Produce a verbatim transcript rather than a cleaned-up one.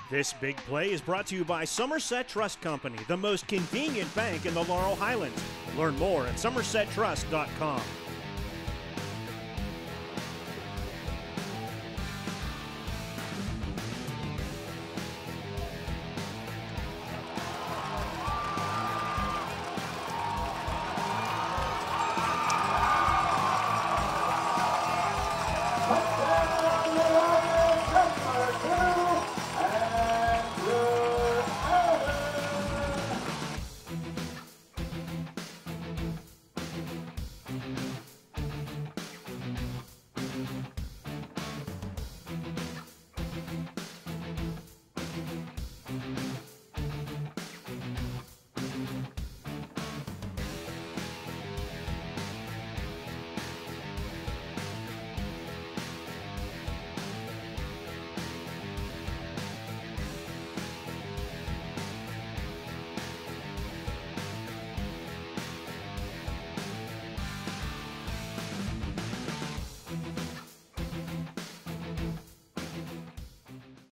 This big play is brought to you by Somerset Trust Company, the most convenient bank in the Laurel Highlands. Learn more at somerset trust dot com.